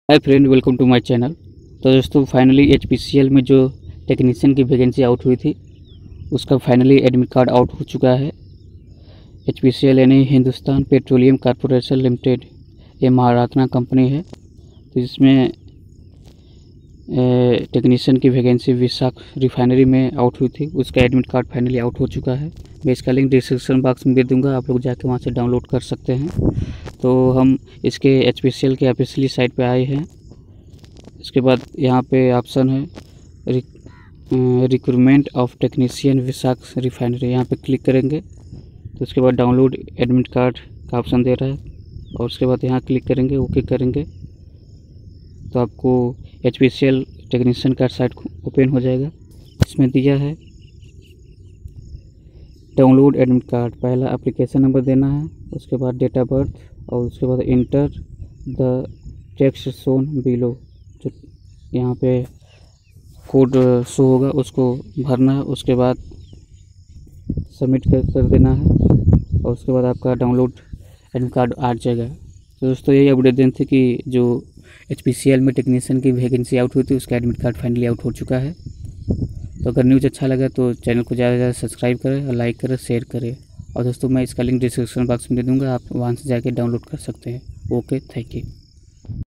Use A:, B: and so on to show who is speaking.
A: Hi friend, welcome to my channel. तो दोस्तों, finally HPCL में जो टेक्नीशियन की वैकेंसी आउट हुई थी उसका फाइनली एडमिट कार्ड आउट हो चुका है। एचपीसीएल यानी हिंदुस्तान पेट्रोलियम कॉर्पोरेशन लिमिटेड, ये महारातना कंपनी है। तो इसमें टेक्नीशियन की वैकेंसी विशाख रिफाइनरी में आउट हुई थी, उसका एडमिट कार्ड फाइनली आउट हो चुका है। मैं इसका लिंक डिस्क्रिप्शन बॉक्स में दे दूँगा, आप लोग जाके वहाँ से डाउनलोड कर सकते हैं। तो हम इसके एचपीसीएल के ऑफिशियली साइट पे आए हैं। इसके बाद यहाँ पे ऑप्शन है recruitment of technician Visakh refinery, यहाँ पे क्लिक करेंगे तो उसके बाद डाउनलोड एडमिट कार्ड का ऑप्शन दे रहा है और उसके बाद यहाँ क्लिक करेंगे, ओके करेंगे तो आपको एचपीसीएल टेक्नीशियन का साइट ओपन हो जाएगा। इसमें दिया है डाउनलोड एडमिट कार्ड, पहला एप्लीकेशन नंबर देना है, उसके बाद डेट ऑफ बर्थ और उसके बाद enter the text shown below, जो यहाँ पे कोड शो होगा उसको भरना है। उसके बाद सबमिट कर देना है और उसके बाद आपका डाउनलोड एडमिट कार्ड आ जाएगा। तो दोस्तों, यही अपडेट थी कि जो एचपीसीएल में टेक्नीशियन की वैकेंसी आउट हुई थी उसका एडमिट कार्ड फाइनली आउट हो चुका है। तो अगर न्यूज़ अच्छा लगा तो चैनल को ज़्यादा से ज़्यादा सब्सक्राइब करें और लाइक करें, शेयर करें। और दोस्तों, मैं इसका लिंक डिस्क्रिप्शन बॉक्स में दे दूँगा, आप वहाँ से जाके डाउनलोड कर सकते हैं। Okay, thank you.